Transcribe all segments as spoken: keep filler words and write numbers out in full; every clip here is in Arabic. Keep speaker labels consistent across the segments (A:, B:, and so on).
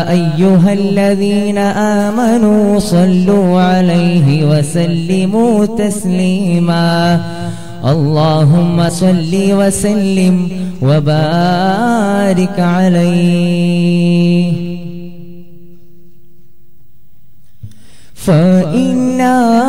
A: أيها الذين آمنوا صلوا عليه وسلموا تسليما اللهم صل وسلم وبارك عليه فإن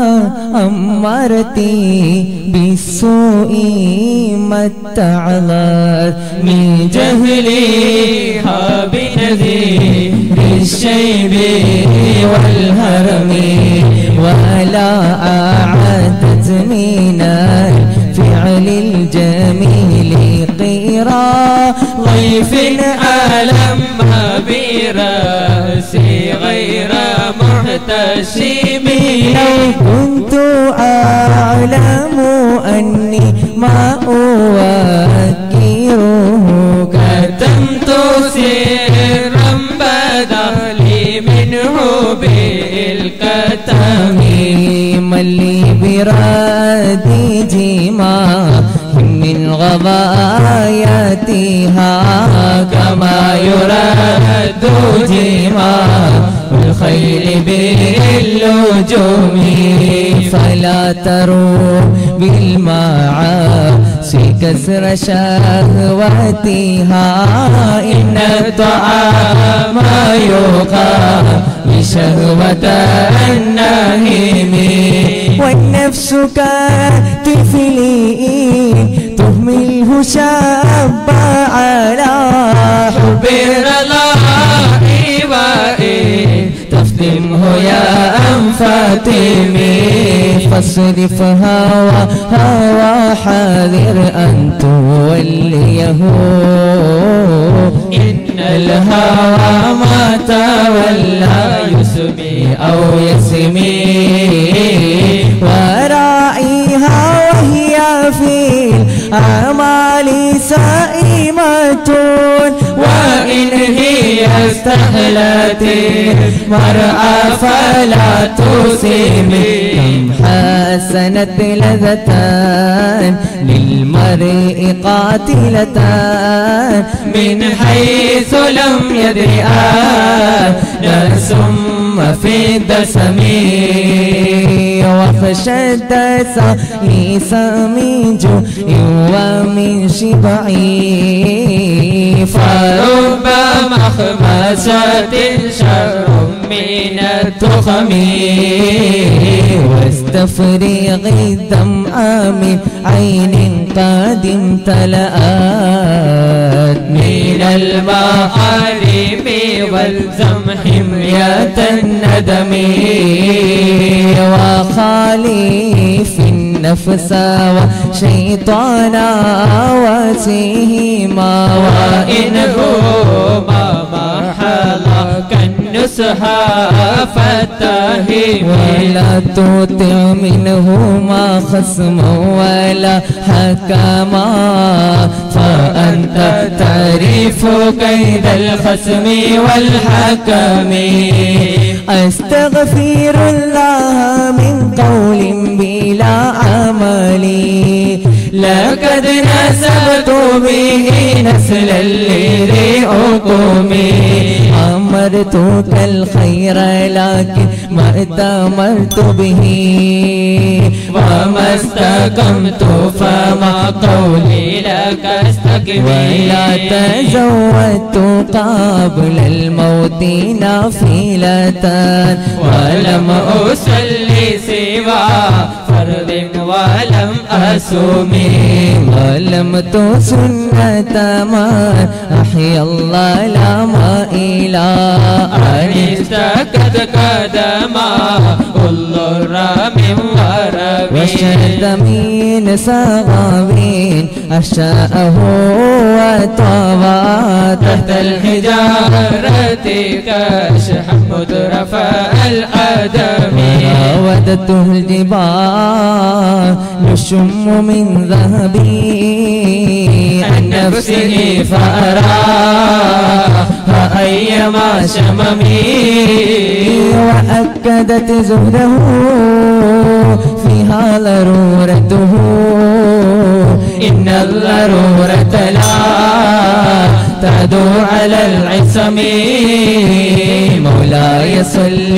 A: أمرتي بالسوء ما اتعظت من جهلها بنذير الشيب والهرم ولا أعدت من الفعل الجميل قيرا ضيف ألم برأسي غير محتشم لو كنت أعلم أني ما أوكره كتمت سرا بدا لي منه بالكتم من لي برادي جما من غباياتها كما يرد جما الخيل باللجوم فلا تروح بالمعاصي كسر شهوتها إن الطعام يقام بشهوة النهيم والنفس كطفل تهمله شاب على حب الله وإن تفتمه يا أم فاتمي فاصرف هوى هوى حاذر أن توليه إن الهوى ما تولى يسمي أو يسمي وراعيها وهي في الأعمال سائمة وإن هي استهلت المرأة فلا تسمي كم حسنت لذتان للمرء قاتلتان من حيث لم يدرئان نسم في الدسم وخشى الدس من جوع ومن شبع فرب مخمسة شر من التخم واستفرغ الدمع من عين قد امتلأت من المحارم والزم حمية الندم وخالف النفس وشيطانا وسيهما وإنهما ما حلق النصح فاتهم ولا تطع منهما خصما ولا حكما فأنت تعرف كيد الخصم والحكم أستغفر الله من قول بلا عمل لقد نسبت به نسلا لذي أقومي أمرتك الخير لكن ما اتمرت به وما استقمت فما قولي لك استقم ولا تزودت قبل الموت نافلة ولم أصلي سوى فرض ولم أسمي ولمت سنة من أحيا الله لا ما إلى أن اشتكت قدما كل من ورم وشد من صغابين أشاءه وطوى تحت الحجارة كشح مدرف الأدم راودته الجبال يشم من ذهبي عن نفسه فأراها أيما شممي وأكدت زهده فيها ضرورته إن الضرورة لا أحمد على العصم مولاي صل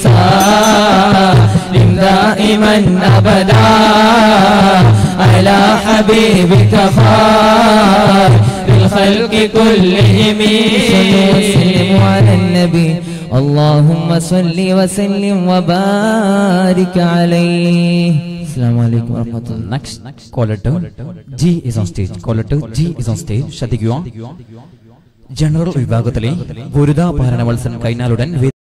A: وسلم دائما أبدا على حبيبك خير الخلق كلهم وسلم على النبي اللهم صل وسلم وبارك عليه. السلام عليكم ورحمة الله.
B: Next caller to G is on stage. Caller to G is on stage. ശ്രദ്ധിക്കുക. General വിഭാഗത്തിലെ ഗുരുദാ പാരണ മത്സരം കഴിഞ്ഞാലുടൻ